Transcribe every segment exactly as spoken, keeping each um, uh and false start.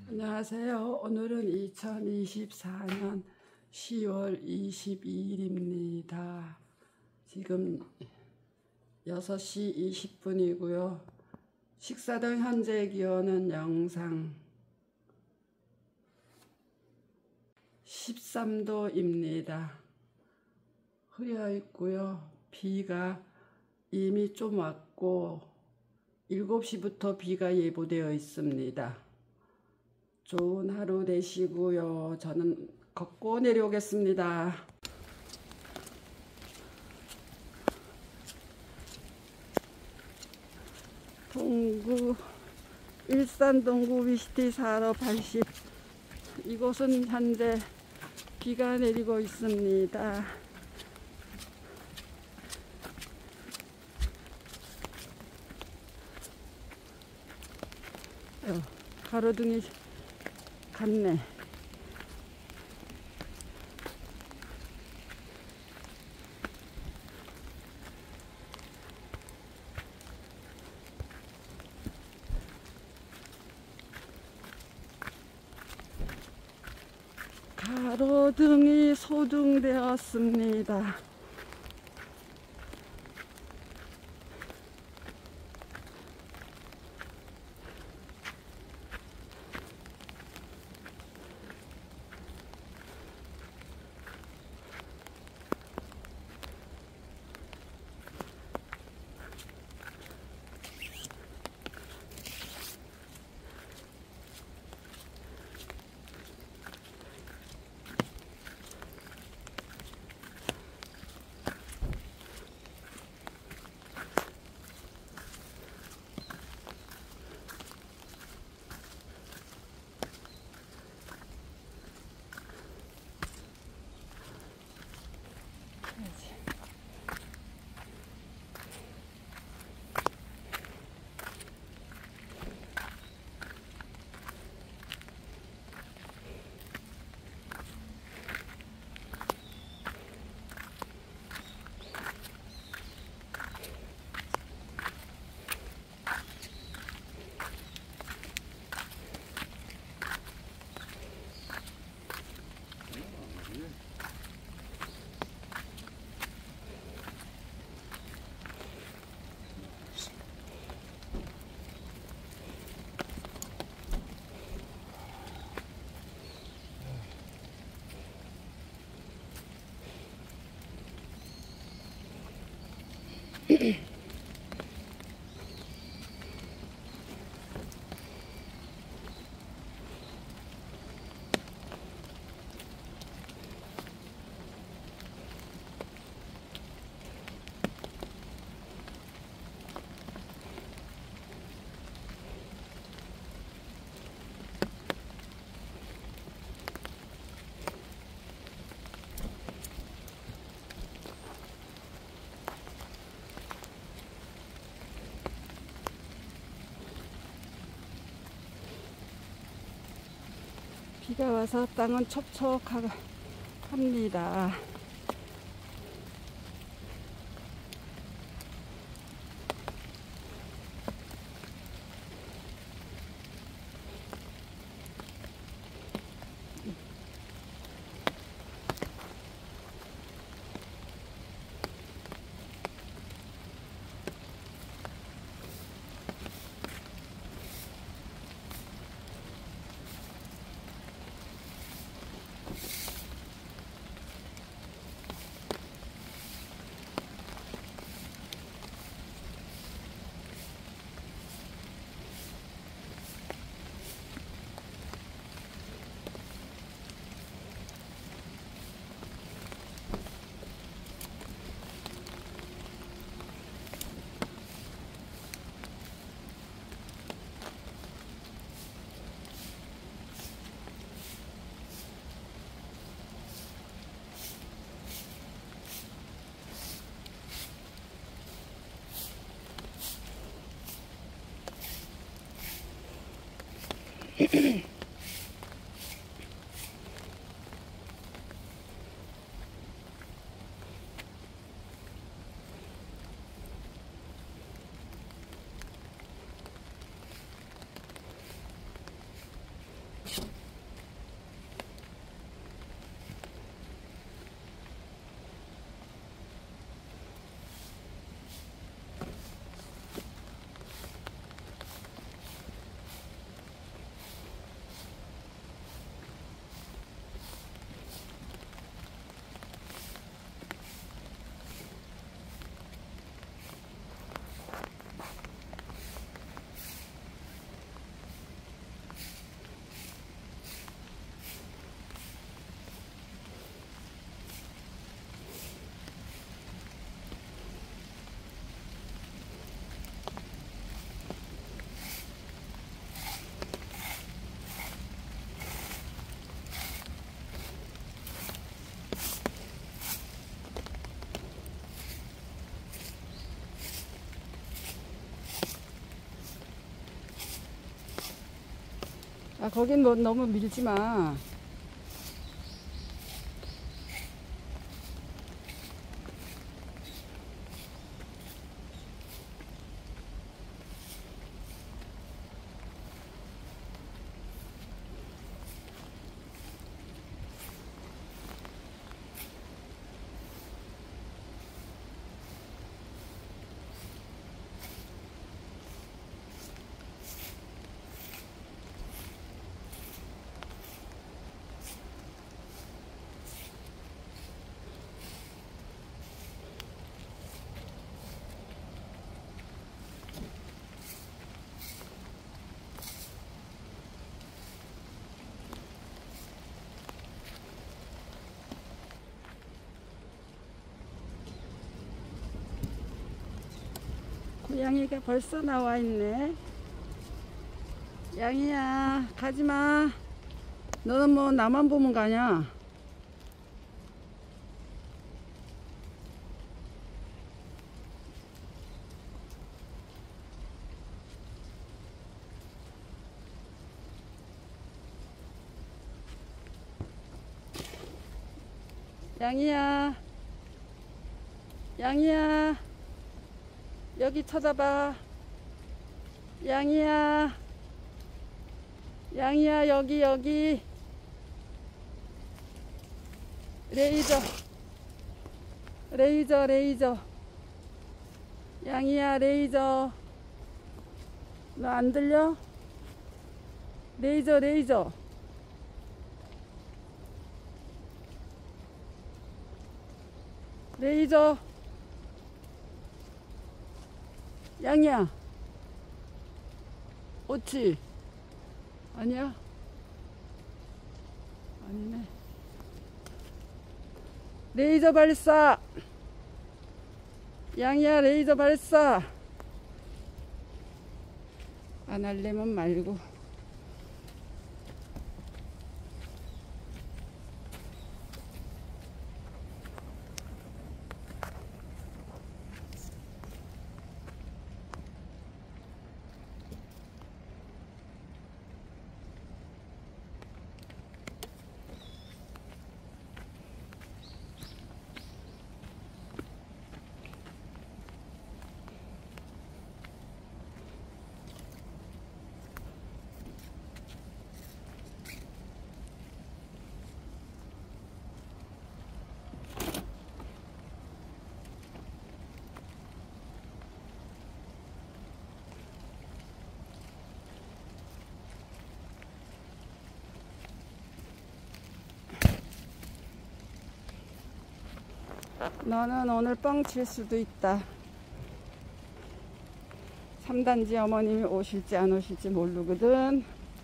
안녕하세요. 오늘은 이천이십사 년 시월 이십이일입니다. 지금 여섯 시 이십 분이고요. 식사등 현재 기온은 영상 십삼 도입니다. 흐려 있고요. 비가 이미 좀 왔고 일곱 시부터 비가 예보되어 있습니다. 좋은 하루 되시고요. 저는 걷고 내려오겠습니다. 동구 일산 동구 위시티 사로 팔십. 이곳은 현재 비가 내리고 있습니다. 어, 가로등이 갔네. 가로등이 소등되었습니다. 비가 와서 땅은 촉촉합니다. 거긴 뭐 너무 밀지 마. 고양이가 벌써 나와 있네. 양이야, 가지마. 너는 뭐 나만 보면 가냐? 양이야, 양이야, 여기 쳐다봐. 양이야, 양이야, 여기 여기. 레이저, 레이저, 레이저. 양이야, 레이저. 너 안 들려? 레이저, 레이저. 레이저. 양이야. 옳지? 아니야? 아니네. 레이저 발사. 양이야, 레이저 발사. 안 할래면 말고. 너는 오늘 뻥칠 수도 있다. 삼 단지 어머님이 오실지 안 오실지 모르거든.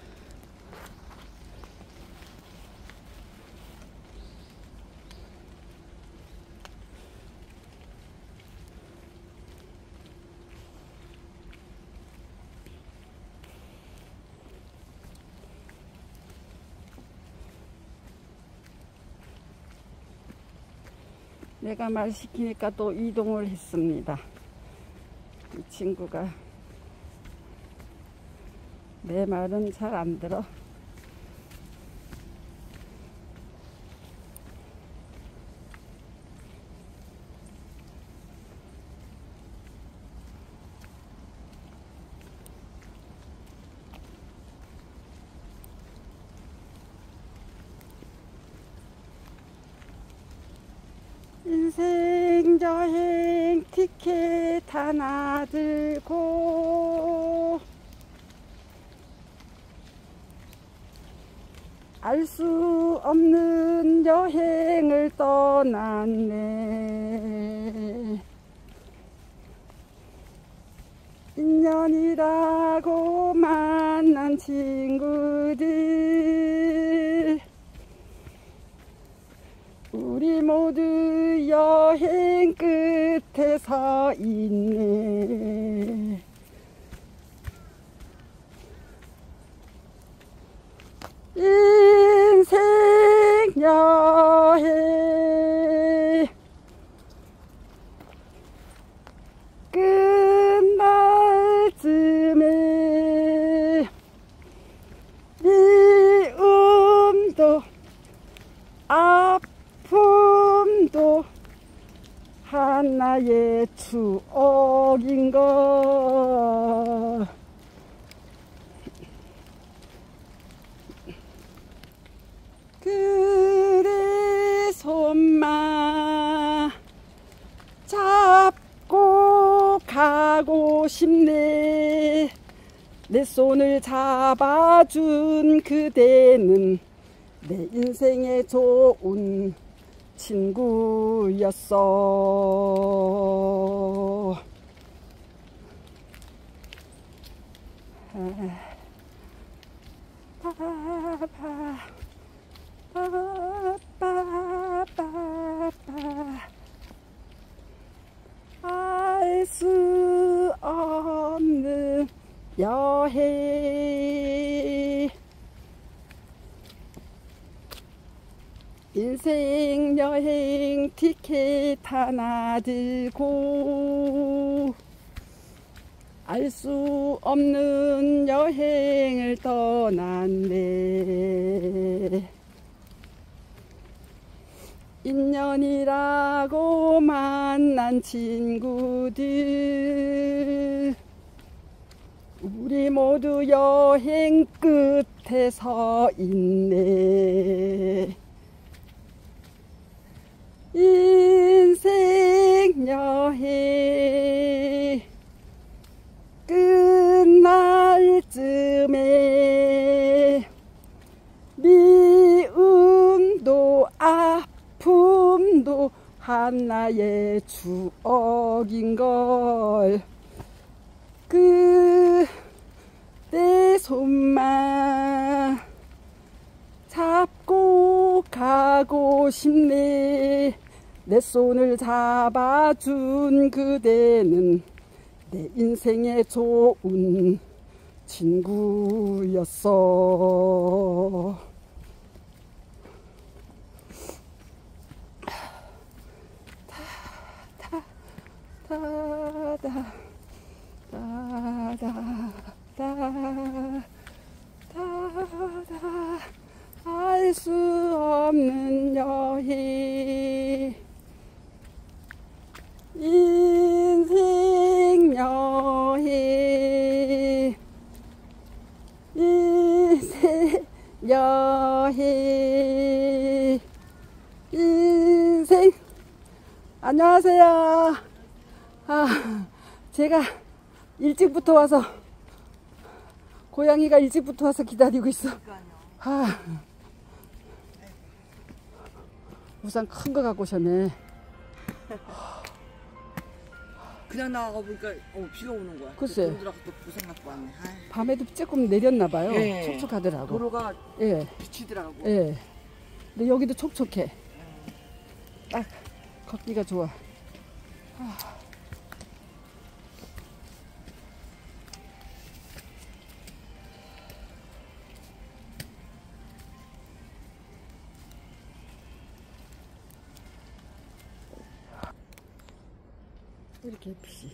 내가 말 시키니까 또 이동을 했습니다. 이 친구가 내 말은 잘 안 들어. 인생 여행 티켓 하나 들고 알 수 없는 여행을 떠났네. 인연이라고 만난 친구들 우리 모두 여행 끝에 서 있네. 인생 여행 끝날 쯤에 추억인걸. 그대 손만 잡고 가고 싶네. 내 손을 잡아준 그대는 내 인생의 좋은 친구였어. 알 수 없는 여행, 인생 여행 티켓 하나 들고 알 수 없는 여행을 떠났네. 인연이라고 만난 친구들, 우리 모두 여행 끝에 서 있네. 인생 여행 끝날 쯤에 미움도 아픔도 하나의 추억인걸. 그 내 손만 잡고 가고 싶네. 내 손을 잡아준 그대는 내 인생의 좋은 친구였어. 다다다다다다다 알 수 없는 여행, 인생 여행, 인생 여행, 인생. 안녕하세요. 아, 제가 일찍부터 와서, 고양이가 일찍부터 와서 기다리고 있어. 아, 우산 큰 거 갖고 오셨네. 그냥 나가고 보니까 어, 비가 오는 거야. 글쎄. 들어가서 또 부산 갖고 왔네. 아이. 밤에도 조금 내렸나봐요. 예. 촉촉하더라고. 도로가 예. 비치더라고. 예. 근데 여기도 촉촉해. 딱 걷기가 좋아. 아. 이렇게 빛이.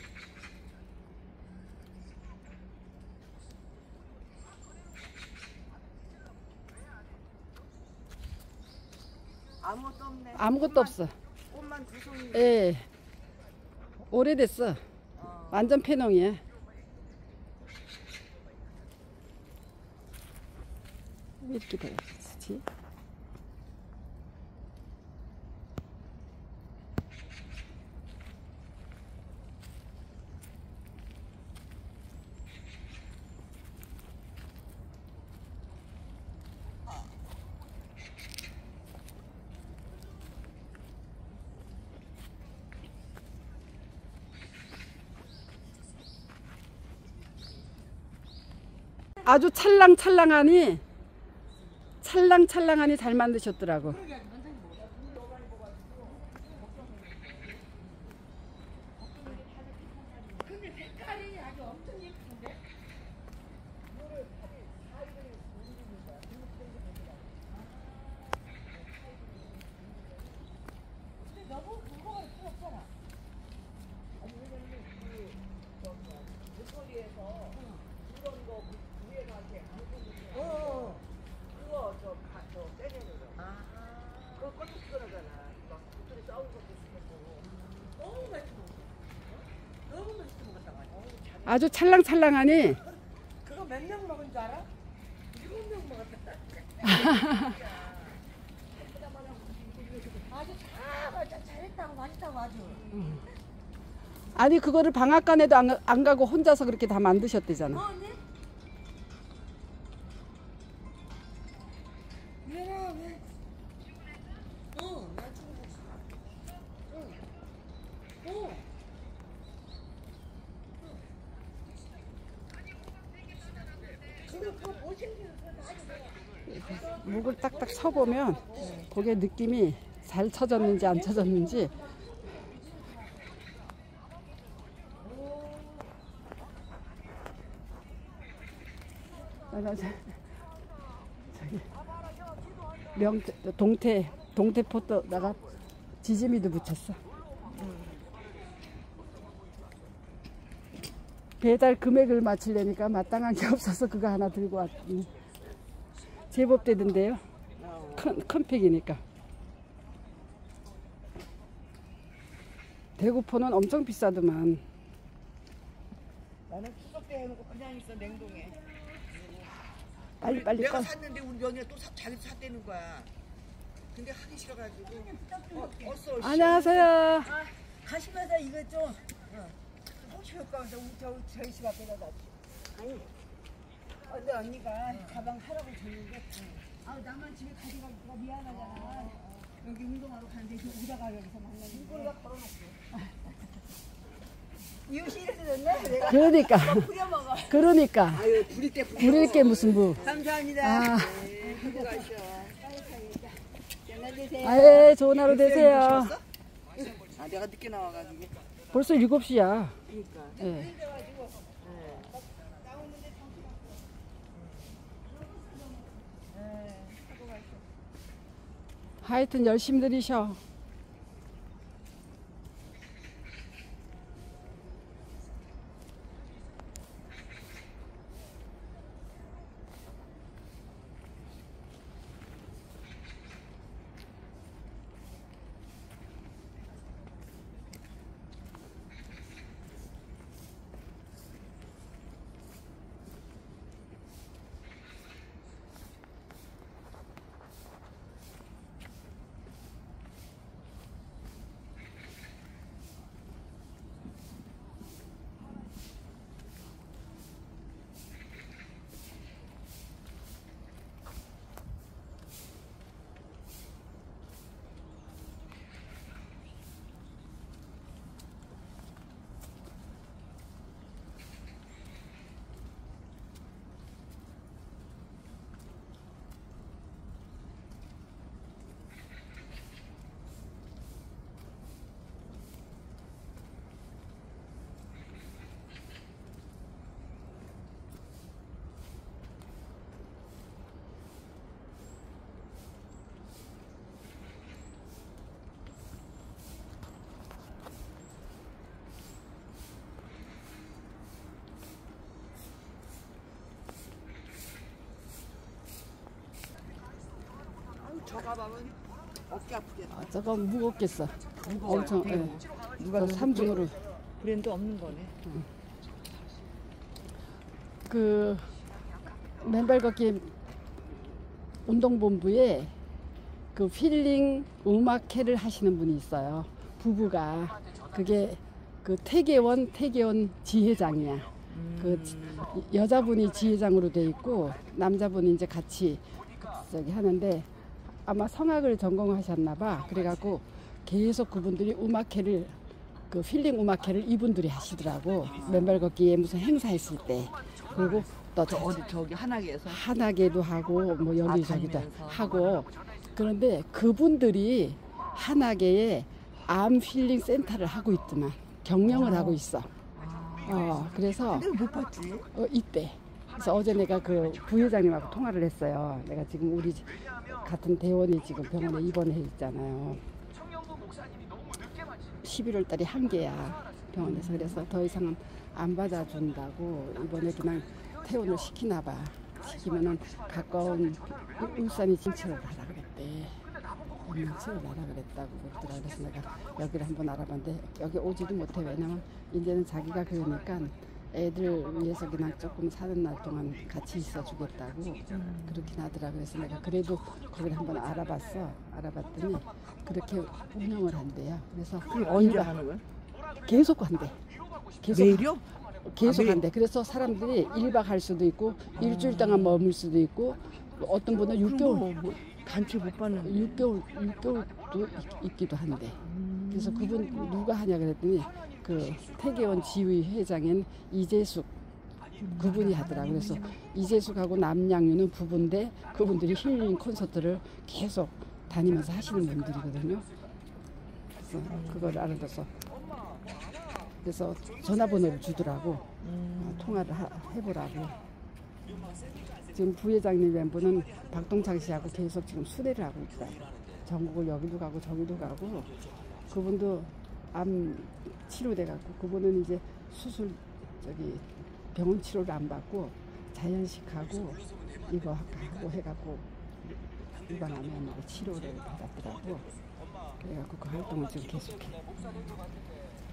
아무것도 없네. 아무것도 꽃만, 없어. 꽃만 두 송이. 예. 오래됐어. 어. 완전 폐농이야. 왜 이렇게 되지? 아주 찰랑찰랑하니 찰랑찰랑하니 잘 만드셨더라고. 아주 찰랑찰랑하니. 그거 몇 명 먹은 줄 알아? 일곱 명 먹었다. 아주 잘 잘했다고 맛있다고 아주. 아니 그거를 방앗간에도 안, 안 가고 혼자서 그렇게 다 만드셨대잖아. 어, 네? 얘라 왜? 어, 나 죽었어. 어. 어. 목을 딱딱 쳐보면 그게 느낌이 잘 쳐졌는지 안 쳐졌는지. 저기 명태 동태 동태포도다가 지짐이도 붙였어. 배달 금액을 맞추려니까 마땅한 게 없어서 그거 하나 들고 왔더니 제법 되던데요. 큰, 큰 팩이니까. 대구포는 엄청 비싸더만. 나는 추석 때 해놓고 그냥 있어 냉동에. 빨리 빨리 내가 꺼. 샀는데 우리 명이가 또 사, 자기 샀다는 거야. 근데 하기 싫어가지고. 어, 어서 오시오. 안녕하세요. 아, 가시면서 이거 좀 어, 혹시 효과면서 저 저희 집 앞에다 놨지. 아니. 근데 언니가 가방 하라고 줬는데 아 나만 집에 가져가기가 미안하잖아. 여기 운동하러 가는데 오다가 여기서 만나는 거야. 걸어놓고. 이웃이 이래서 줬네? 내가 그러니까. 뿌려먹어. 그러니까. 아유 부릴 때 뿌려. 부릴 게 무슨 부. 감사합니다. 아. 네, 하고 가시오. 연락주세요. 아예 좋은 하루 되세요. 아 내가 늦게 나와가지고. 벌써 일곱 시야. 그러니까. 예. 하여튼 열심히 쉬어. 저 가방은 어깨 아프겠다. 아, 저거 무겁겠어. 무거워요. 엄청. 네. 예. 누가 그 삼중으로. 브랜드 없는 거네. 그 맨발 걷기 운동본부에 그 필링 음악회를 하시는 분이 있어요. 부부가. 그게 그 태계원 태계원 지회장이야. 음. 그 여자분이 지회장으로 돼 있고 남자분이 이제 같이 저기 하는데 아마 성악을 전공하셨나 봐. 그래갖고 계속 그분들이 음악회를 그 필링 음악회를 이분들이 하시더라고. 맨발 걷기에 무슨 행사 했을 때. 그리고 또 저 어디 저기 한하계에서 한하계도 하고 뭐 여기저기도 아, 다니면서. 하고. 그런데 그분들이 한하계에 암 필링 센터를 하고 있더만. 경영을 하고 있어. 어, 그래서 근데 못 봤지. 어, 이때. 그래서 어제 내가 그 부회장님하고 통화를 했어요. 내가 지금 우리 같은 대원이 지금 병원에 입원해 있잖아요. 십일월 달이 한계야 병원에서. 그래서 더 이상은 안 받아준다고 이번에 그냥 퇴원을 시키나 봐. 시키면은 가까운 울산이 진출을 하라 그랬대. 진출을 하라 그랬다고 그러더라. 그래서 내가 여기를 한번 알아봤는데 여기 오지도 못해. 왜냐면 이제는 자기가 그러니까 애들 위해서 그냥 조금 사는 날 동안 같이 있어 주겠다고 그렇게 하더라. 그래서 내가 그래도 거기를 한번 알아봤어. 알아봤더니 그렇게 운영을 한대요. 그래서 그럼 언제 일박- 하는 거야? 계속 한대. 계속 매일요? 계속 아, 매일? 한대. 그래서 사람들이 일 박 할 수도 있고 일주일 동안 머물 수도 있고 어떤 분은 육 개월 그럼 뭐, 뭐 단체 못 받는. 육 개월 육 개월도 있- 있기도 한대. 그래서 그분 누가 하냐 그랬더니 그 태계원 지휘 회장인 이재숙 그분이 하더라. 그래서 이재숙하고 남양유는 부부인데 그분들이 힐링 콘서트를 계속 다니면서 하시는 분들이거든요. 그래서 그걸 알아서 그래서 전화번호를 주더라고. 어, 통화를 하, 해보라고. 지금 부회장님 멤버는 박동창 씨하고 계속 지금 수대를 하고 있다. 전국을 여기도 가고 저기도 가고 그분도 암 치료돼 갖고 그분은 이제 수술 저기 병원 치료를 안 받고 자연식하고 이거 하고 해갖고 일반 암에 치료를 받았더라고. 그래갖고 그 활동을 지금 계속해.